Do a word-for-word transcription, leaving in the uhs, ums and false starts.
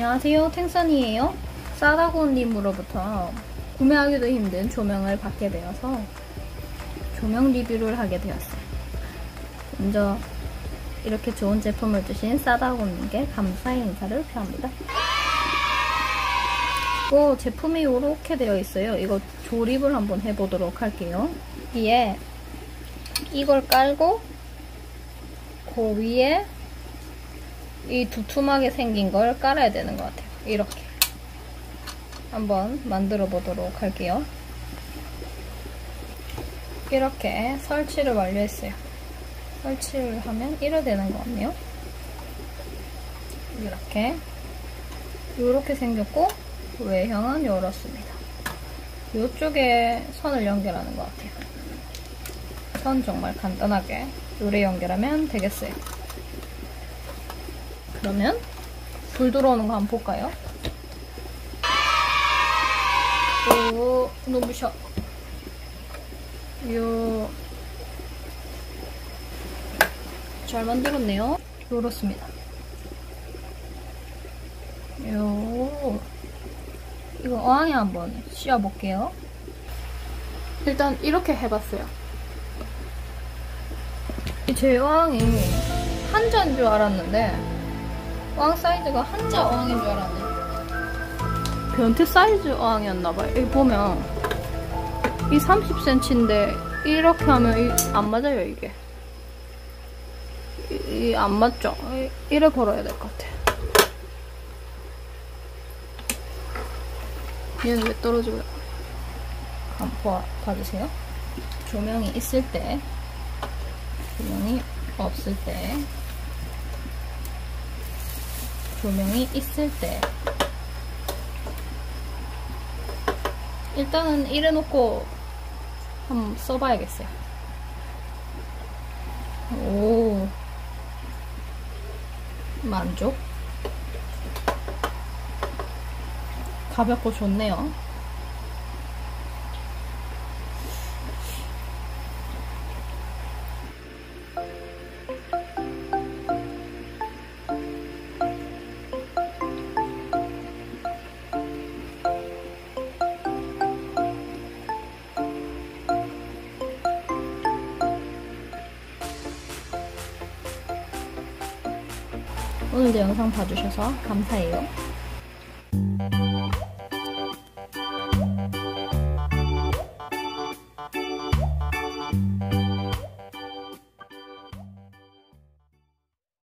안녕하세요, 탱선이에요. 싸다구님으로부터 구매하기도 힘든 조명을 받게 되어서 조명 리뷰를 하게 되었어요. 먼저 이렇게 좋은 제품을 주신 싸다구님께 감사의 인사를 표합니다. 오, 제품이 이렇게 되어 있어요. 이거 조립을 한번 해보도록 할게요. 위에 이걸 깔고 그 위에 이 두툼하게 생긴 걸 깔아야 되는 것 같아요. 이렇게 한번 만들어 보도록 할게요. 이렇게 설치를 완료했어요. 설치를 하면 이래 되는 것 같네요. 이렇게 이렇게 생겼고 외형은 이렇습니다. 이쪽에 선을 연결하는 것 같아요. 선 정말 간단하게 요래 연결하면 되겠어요. 그러면 불 들어오는 거 한번 볼까요? 오, 눈부셔. 요, 잘 만들었네요. 요렇습니다. 요, 이거 어항에 한번 씌워볼게요. 일단 이렇게 해봤어요. 제 어항이 한자인 줄 알았는데 어항 사이즈가 한자 어항인 줄 알았네. 변태 사이즈 어항이었나봐요. 여기 보면 이 삼십 센티미터인데 이렇게 하면 이, 안 맞아요. 이게 이, 이 안 맞죠? 이, 이래 걸어야 될 것 같아. 얘는 왜 떨어지고요? 한번 봐, 봐주세요. 조명이 있을 때, 조명이 없을 때, 조명이 있을 때 일단은 이래놓고 한번 써봐야겠어요. 오, 만족. 가볍고 좋네요. 오늘도 영상 봐주셔서 감사해요.